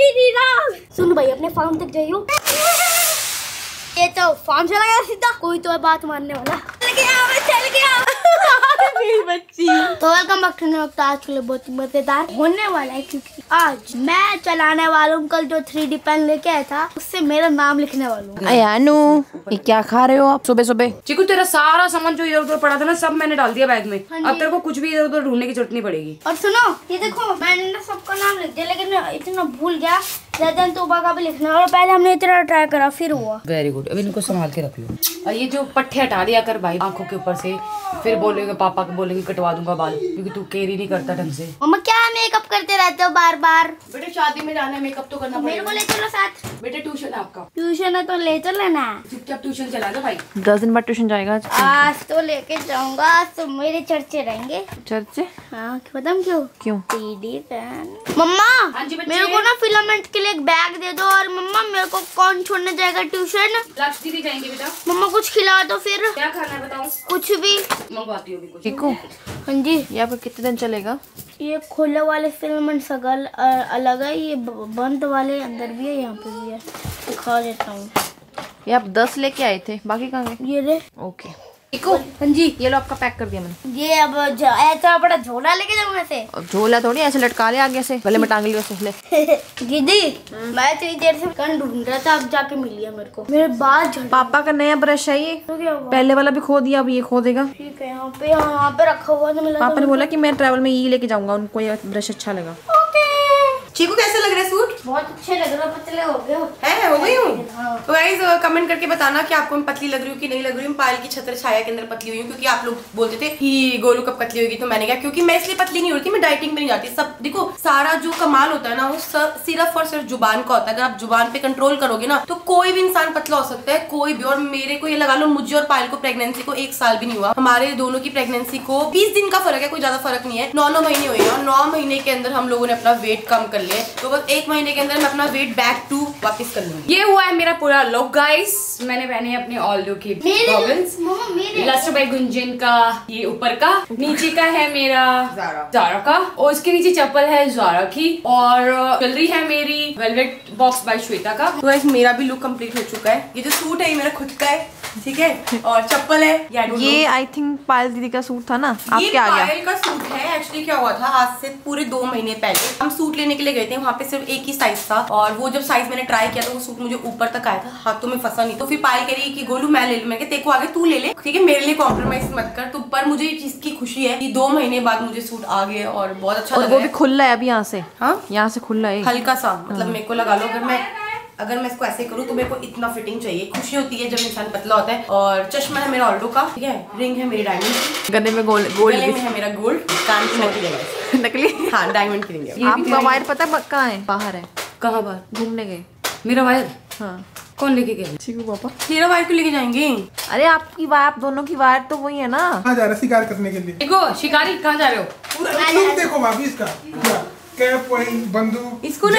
श्री राम। सुन भाई अपने फार्म तक जाइयो। ये तो फार्म चला गया सीधा, कोई तो बात मानने वाला। चल गया मेरी बच्ची। तो welcome back to new vlog. आज के लिए बहुत मजेदार होने वाला है क्योंकि आज मैं चलाने वाला हूँ। कल जो 3D पेन लेके आया था उससे मेरा नाम लिखने वाला हूँ। अयानू ये क्या खा रहे हो आप सुबह सुबह? चिकू तेरा सारा सामान जो इधर उधर पड़ा था ना सब मैंने डाल दिया बैग में। अब तेरे को कुछ भी इधर उधर ढूंढने की जरूरत नहीं पड़ेगी। और सुनो ये देखो मैंने ना सबका नाम लिख दिया, लेकिन इतना भूल गया रदन तोबा का भी लिखना। और पहले हमने इतना ट्राई करा फिर हुआ। Very good. अब इनको संभाल के रख लो। और ये जो पट्टे हटा दिया कर भाई आंखों के ऊपर से, फिर बोलेंगे पापा को बोलेंगे कटवा दूंगा बाल, क्योंकि तू केयर ही नहीं करता ढंग से। मम्मा क्या मेकअप करते रहते हो बार बार? बेटे शादी में जाना है, मेकअप तो करना मेरे को ले चलो साथ। बेटे ट्यूशन है आपका। ट्यूशन है तो ले चलो ना। चुपचाप ट्यूशन चला दो भाई। 10 दिन बाद ट्यूशन जाएगा आज तो लेके जाऊंगा। आज तो मेरे चर्चे रहेंगे। चर्चे? हाँ बताऊँ क्यों? क्यों? 3D pen. मम्मा मेरे को ना फिलामेंट के लिए एक बैग दे दो। और मम्मा मेरे को कौन छोड़ने जाएगा ट्यूशन? लक्ष्य दीदी जाएंगे बेटा। मम्मा कुछ खिला दो फिर। क्या खाना है बताओ? कुछ भी मंगवाती होगी कुछ। चिकू हाँ जी। ये आपका कितने दिन चलेगा? ये खुले वाले फिलामेंट सगल अलग है, ये बंद वाले अंदर भी है, यहाँ पे भी है। दिखा देता हूँ। ये आप 10 लेके आए थे, बाकी कहाँ गए? ये रे। ओके चिकू हाँ जी। ये लो आपका पैक कर दिया मैंने। ये अब ऐसा बड़ा झोला लेके जाऊँ ऐसे? और झोला थोड़ी ऐसे लटका ले आगे से, गले में टांग लियो से ले। दीदी मैं तो देर से कन ढूंढ रहा था, अब जाके मिल गया मेरे को। मेरे बाल झड़। पापा का नया ब्रश है ये, तो क्या हुआ? पहले वाला भी खो दिया, अब ये खो देगा। ठीक है यहाँ पे रखा हुआ था। मिला पापा ने बोला कि मैं ट्रैवल में ये लेके जाऊंगा, उनको ये ब्रश अच्छा लगा। चीकू कैसा लग रहा है सूट? बहुत अच्छे लग रहा है। पतले हो गए है हो गई हूँ। हाँ। तो गाइस कमेंट करके बताना कि आपको मैं पतली लग रही हूँ कि नहीं लग रही हूँ। पायल की छत्र छाया के अंदर पतली हुई हूँ, क्योंकि आप लोग बोलते थे कि गोलू कब पतली होगी, तो मैंने कहा क्योंकि मैं इसलिए पतली नहीं होती, मैं डाइटिंग पे नहीं जाती। सब देखो सारा जो कमाल होता है ना वो सिर्फ और सिर्फ जुबान का होता है। अगर आप जुबान पे कंट्रोल करोगे ना तो कोई भी इंसान पतला हो सकता है, कोई भी। और मेरे को ये लगा लो, मुझे और पायल को प्रेगनेंसी को 1 साल भी नहीं हुआ। हमारे दोनों की प्रेगनेंसी को 20 दिन का फर्क है, कोई ज्यादा फर्क नहीं है। 9 महीने हुए हैं और 9 महीने के अंदर हम लोगों ने अपना वेट कम कर लिया। तो बस 1 महीने के अंदर मैं अपना वेट बैक टू वापस कर लूंगी। ये हुआ है मेरा पूरा लुक गाइस। मैंने पहने अपने ऑल्डो की गॉगल्स। लास्ट भाई गुंजन का ये ऊपर का, नीचे का है मेरा ज़ारा का, और उसके नीचे चप्पल है ज़ारा की, और ज्वेलरी है मेरी वेलवेट बॉक्स बाय श्वेता का। तो गाइस मेरा भी लुक कंप्लीट हो चुका है। ये जो सूट है ये मेरा खुद का है, ठीक है, और चप्पल है। ये आई थिंक पायल दीदी का सूट था ना, आप क्या आ गया? पायल का सूट है। एक्चुअली क्या हुआ था, आज से पूरे 2 महीने पहले हम सूट लेने के लिए गए थे। वहाँ पे सिर्फ एक ही साइज था, और वो जब साइज मैंने ट्राई किया तो वो सूट मुझे ऊपर तक आया था, हाथों में फंसा नहीं। तो फिर पायल कह रही कि गोलू मैं ले लूं। मैं तेरे को आगे तू ले ले, ठीक है, मेरे लिए कॉम्प्रोमाइज मत कर। तो पर मुझे इस चीज की खुशी है कि 2 महीने बाद मुझे सूट आ गया और बहुत अच्छा लग रहा है। वो भी खुला है अभी यहाँ से। हाँ यहाँ से खुला है हल्का सा, मतलब मेरे को लगा लो अगर मैं इसको ऐसे करूँ तो मेरे को इतना फिटिंग चाहिए। खुशी होती है जब इंसान पतला होता है। और चश्मा है मेरा ऑल्डो का, ठीक है, रिंग है मेरी डायमंड की, गले में गोल्ड गले में है मेरा गोल्ड, कान की नकली है नकली। हाँ डायमंड की रिंग है। आपका वायर पता है कहाँ है? बाहर है। कहाँ बाहर? घूमने गए। मेरा वायर? हाँ कौन लेके गया? चिकू पापा। तेरा वायर को लेके जाएंगे? अरे आपकी वायर, आप दोनों की वायर तो वही है ना। कहाँ जा रहा है शिकार करने के लिए? देखो शिकारी कहाँ जा रहे हो? पूरा लुक देखो भाभी इसका, कैप वही, बंदूक, इसको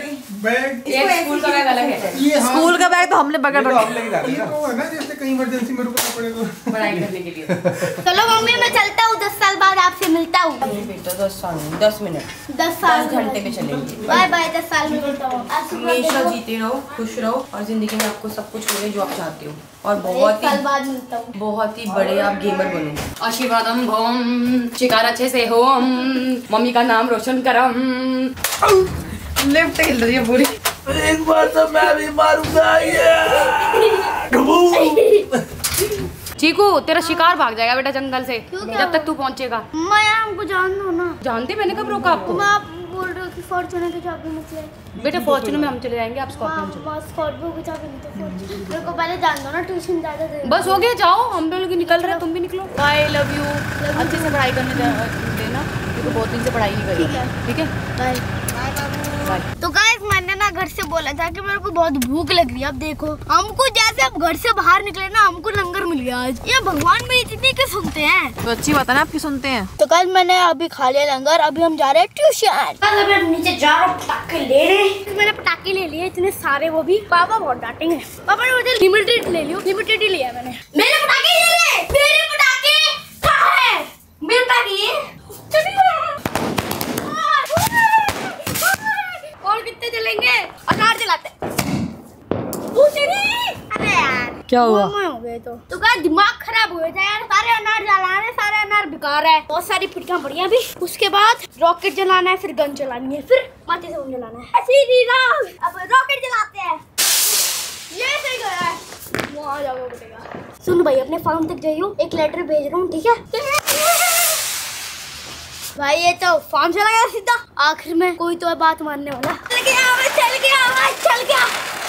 बैग। एक स्कूल का बैग अलग है। ये हाँ, स्कूल का बैग तो हमने पकड़ रखा है। ये तो है ना जैसे कहीं इमरजेंसी में रुकना पड़े तो पढ़ाई करने के लिए। चलो मम्मी मैं चलता हूँ, 10 साल बाद आपसे मिलता हूँ। बेटा 10 साल नहीं, 10 मिनट 10 साल 10 घंटे पे चलेंगे। Bye bye. 10 साल में मिलता हूँ। हमेशा जीते रहो, खुश रहो, और जिंदगी में आपको सब कुछ मिले जो आप चाहते हो। और 1 साल बाद मिलता हूँ। बहुत ही बड़े आप गेमर बनो। आशीर्वादम भोम, शिकार अच्छे से हो, मम्मी का नाम रोशन करम। लिफ्ट हिल रही है पूरी। एक बार तो मैं भी मारूंगा चीकू तेरा शिकार भाग जाएगा बेटा जंगल से जब तक तू पहुंचेगा। मैं हमको जान दो ना। जानते मैंने कब रोका आपको? मैं आप बोल रहे हो कि फॉर्च्यूनर की चाबी मुझे। बेटा फॉर्च्यूनर में हम चले जाएंगे, आप स्कॉर्पियो चलो। स्कॉर्पियो की चाबी नहीं तो फॉर्च्यूनर। मेरे को पहले जान दो ना, ट्यूशन ज्यादा देर। बस हो गया, जाओ, हम लोग निकल रहे हैं, तुम भी निकलो। I love you. अच्छे से पढ़ाई करने देना, क्योंकि बहुत दिन से पढ़ाई नहीं करी। ठीक है बाय। तो गाइस मैंने ना घर से बोला था कि मेरे को बहुत भूख लग रही है। अब देखो हमको जैसे अब घर से बाहर निकले ना, हमको लंगर मिल गया आज। ये भगवान मेरी इतनी क्यों सुनते हैं? तो अच्छी बात है ना, आपकी सुनते हैं। तो कल मैंने अभी खा लिया लंगर, अभी हम जा रहे हैं ट्यूशन। कल अभी हम नीचे जा रहे हैं पटाखे ले रहे। मैंने पटाखे ले लिए इतने सारे, वो भी पापा बहुत डांटेंगे। पापा ने मुझे लिमिटेड ले लियो, लिमिटेड ही लिया मैंने। मेरे पटाखे ले ले, मेरे पटाखे कहाँ है? मेरे पटाखे और कितने चलेंगे? क्या हुआ? हो गए तो क्या दिमाग खराब हो गया यार। सारे अनार जलाने, सारे अनार बेकार है। बहुत सारी पिटकियां बढ़िया भी। उसके बाद रॉकेट जलाना है, फिर गन चलानी है, फिर माथे से गन जलाना है। ऐसे ही अब रॉकेट जलाते हैं। ये सही कर रहा है। वहाँ जाओ बेटेगा। सुन भाई, अपने फार्म तक जाइयो, एक लेटर भेज रहा हूँ, ठीक है भाई? ये तो फार्म चला गया सीधा। आखिर में कोई तो बात मानने वाला। चल गया।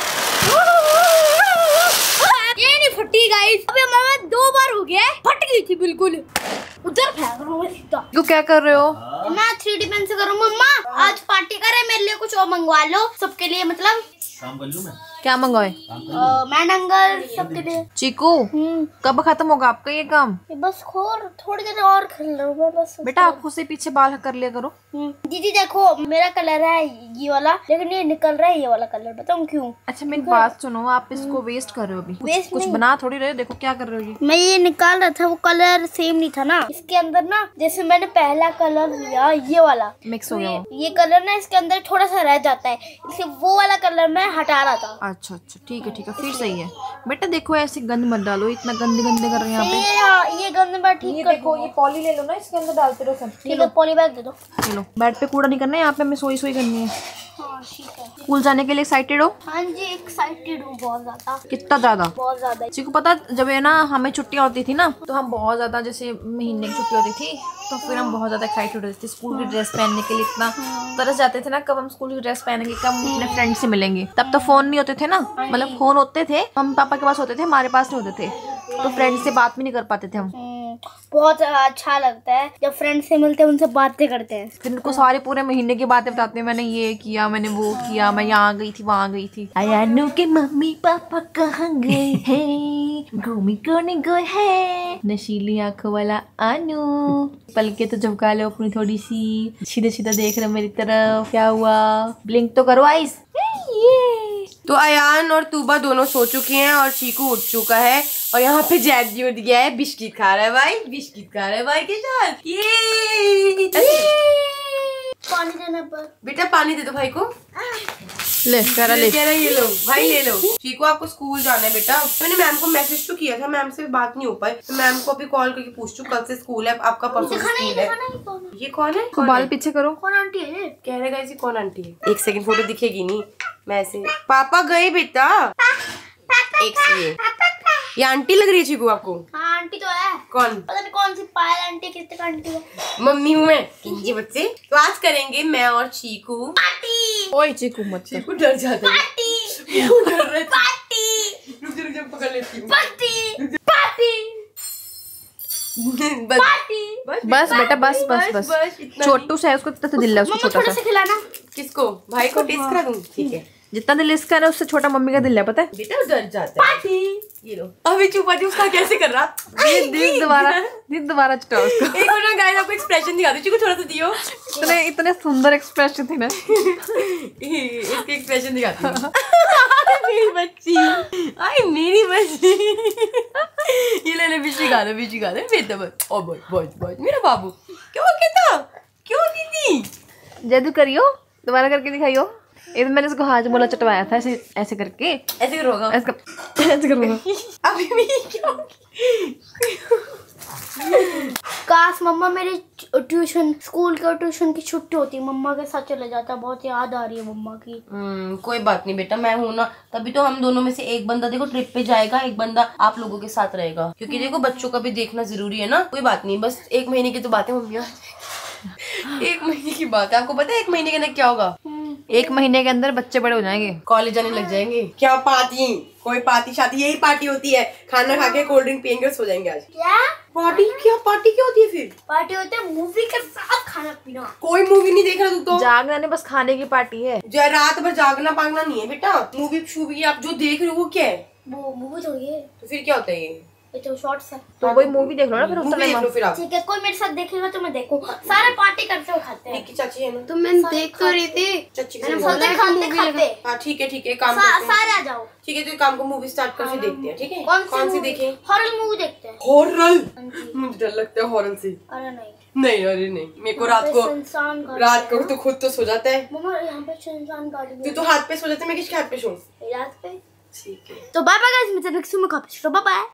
ये नहीं फटी गाइस। अबे मामा 2 बार हो गया, फट गई थी बिल्कुल। उधर फेंक रहा हूँ मैं सीधा। तो क्या कर रहे हो? मैं 3D पेन से करूँ। मम्मा आज पार्टी करे, मेरे लिए कुछ और मंगवा लो, सबके लिए। मतलब काम कर लूं मैं? क्या मंगवाए? मैंगल सबके लिए। चीकू, कब खत्म होगा आपका ये काम? बस थोड़ी देर और कर लो बस। बेटा आप खुद से पीछे बाल कर लिया करो। दीदी देखो, मेरा कलर है ये वाला, लेकिन ये निकल रहा है ये वाला कलर। बताऊँ क्यों? अच्छा मेरी बात सुनो, आप इसको वेस्ट कर रहे हो अभी। वेस्ट कुछ बना थोड़ी रहे हो, देखो क्या कर रहे हो ये। मैं ये निकाल रहा था, वो कलर सेम नहीं था ना इसके अंदर ना। जैसे मैंने पहला कलर लिया ये वाला, मिक्स हो गया वो। ये कलर ना इसके अंदर थोड़ा सा रह जाता है, इसलिए वो वाला कलर मैं हटा रहा था। अच्छा ठीक है फिर सही है। बेटा देखो ऐसे गंद मत डालो, इतना गंदे कर रहे हैं यहाँ पे। ये गंद मैं ठीक कर देखो ये पॉली ले लो ना, इसके अंदर डालते रहो सब। ठीक है, पॉली बैग दे दो। चलो बेड पे कूड़ा नहीं करना है, यहाँ पे हमें सोई करनी है। हाँ ठीक है। स्कूल जाने के लिए एक्साइटेड हो? हाँ जी एक्साइटेड हूँ, बहुत ज्यादा। कितना ज्यादा? बहुत ज्यादा। किसी को पता, जब है ना हमें छुट्टियां होती थी ना, तो हम बहुत ज्यादा, जैसे महीने की छुट्टी होती थी तो फिर हम बहुत ज्यादा एक्साइटेड होते थे स्कूल की ड्रेस पहनने के लिए। इतना तरस जाते थे ना, कब हम स्कूल की ड्रेस पहनेंगे, कब हम अपने फ्रेंड से मिलेंगे। तब तो फोन नहीं होते थे ना, मतलब फोन होते थे, हम पापा के पास होते थे, हमारे पास नहीं होते थे, तो फ्रेंड से बात भी नहीं कर पाते थे हम। बहुत अच्छा लगता है जब फ्रेंड से मिलते हैं, उनसे बातें करते हैं। फिर उनको सारे पूरे महीने की बातें बताते हैं, मैंने ये किया, मैंने वो किया, मैं यहाँ गई थी, वहाँ गई थी। अयानू के मम्मी पापा कहाँ गए हैं, घूमी करने गए हैं, नशीली आंखों वाला आनू। पलके तो झपका लो अपनी थोड़ी सी, सीधा देख रहे मेरी तरफ। क्या हुआ? ब्लिंक तो करो आइस। तो अयान और तूबा दोनों सो चुकी हैं और चीकू उठ चुका है, और यहाँ पे जैक जी उठ गया है, बिस्किट खा रहा है भाई, बिस्किट खा रहा है भाई के साथ। ये पानी देने पर। बेटा पानी दे दो भाई को। ले कह रहा ये लो भाई, ले लो। चीकू आपको स्कूल जाना है बेटा। मैंने मैम को मैसेज तो किया था, मैम से बात नहीं हो पाई, तो मैम को अभी कॉल करके पूछ चुकी, कल से स्कूल है आपका, परसों स्कूल है। ये कौन है? बाल पीछे करो। कौन आंटी है? कह रहे गाइस, कौन आंटी है? एक सेकंड, फोटो दिखेगी नहीं, मैं ऐसे। पापा गए बेटा। एक सेकंड, ये आंटी लग रही है चीकू आपको? हाँ आंटी तो है। कौन? पता नहीं कौन सी पायल आंटी, कितने का आंटी है। मम्मी हूँ मैं। किंजी बच्चे, तो आज करेंगे मैं और चीकू पार्टी। ओए चीकू मत कर। चीकू डर जाता है। पार्टी क्यों डर रहे थे? पार्टी रुक जा पकड़ लेती हूँ। पार्टी पार्टी बस बेटा बस इतना छोटू से है, उसको कितना दिल है, उसको मम्मा छोटा थोड़ा सा। सा खिलाना। किसको? भाई को टेस्ट करा दूँ? ठीक है जितना दिल इसका है ना, उससे छोटा मम्मी का दिल है, पता है? बेटा डर जाता है। ये लो अभी चुपा जी उसका कैसे कर रहा। दिल दोबारा चटाओ उसको। एक और गाइस आपको एक्सप्रेशन दिखा दो, चीकू थोड़ा सा दियो। इतने सुंदर एक्सप्रेशन थे ना। इसके एक्सप्रेशन दिखाती हूँ। मेरी बच्ची, आई मेरी बच्ची। ये ले बिशी गा लो बेटा, बस ओ बस मेरा बाबू। क्यों दीदी? जादू करियो, दोबारा करके दिखाइयो। ये तो मैंने इसको हाथ बोला चटवाया था, ऐसे करके, ऐसे करोगा? ऐसे करूँगा। अभी भी क्यों? काश मम्मा मेरी ट्यूशन, स्कूल का ट्यूशन की छुट्टी होती, मम्मा के साथ चले जाता। बहुत याद आ रही है मम्मा की। कोई बात नहीं बेटा, मैं हूं ना, तभी तो हम दोनों में से एक बंदा देखो ट्रिप पे जाएगा, एक बंदा आप लोगों के साथ रहेगा, क्योंकि देखो बच्चों का भी देखना जरूरी है ना। कोई बात नहीं, बस 1 महीने की तो बात है मम्मी। 1 महीने की बात है, आपको पता है 1 महीने के अंदर क्या होगा? 1 महीने के अंदर बच्चे बड़े हो जाएंगे, कॉलेज जाने लग जाएंगे। क्या पार्टी? कोई पार्टी शादी, यही पार्टी होती है, खाना खा के कोल्ड ड्रिंक पियेंगे और सो जाएंगे। आज क्या पार्टी? पार्टी क्या होती है फिर? पार्टी होती है मूवी के साथ खाना पीना। कोई मूवी नहीं देख रहा तू तो? जागना नहीं, बस खाने की पार्टी है। जो रात भर जागना पागना नहीं है बेटा। मूवी शूवी आप जो देख रहे हो वो क्या है? वो मूवी थोड़ी है, तो फिर क्या होता है ये तो शॉर्ट्स है। तो वही मूवी देख लो ना, फिर उस मूवी समय देख लो फिर आप। ठीक है, कोई मेरे साथ देखेगा तो मैं देखूं। सारे पार्टी करते हुए खाते हैं। निक्की चाची है ना? तो मैं देख तो रही थी, चाची मैंने के बोला खाते। हाँ ठीक है काम करते हैं। सारे आ जाओ। ठीक है, तो काम को मूवी स्टार्ट कर, फिर देखते हैं। ठीक है, कौन सी देखें? हॉरर मूवी देखते हैं। हॉरर? मुझे डर लगता है हॉरर से। अरे नहीं अरे नहीं, मेरे को रात को तो खुद तो सो जाता है। मम्मा यहाँ पे सुनसान गाड़ी तू तो हाथ पे सो जाता है, मैं किसके हाथ पे सोऊं? रात पे ठीक है। तो बाय बाय गाइस, मिलते हैं नेक्स्ट में, बाय बाय।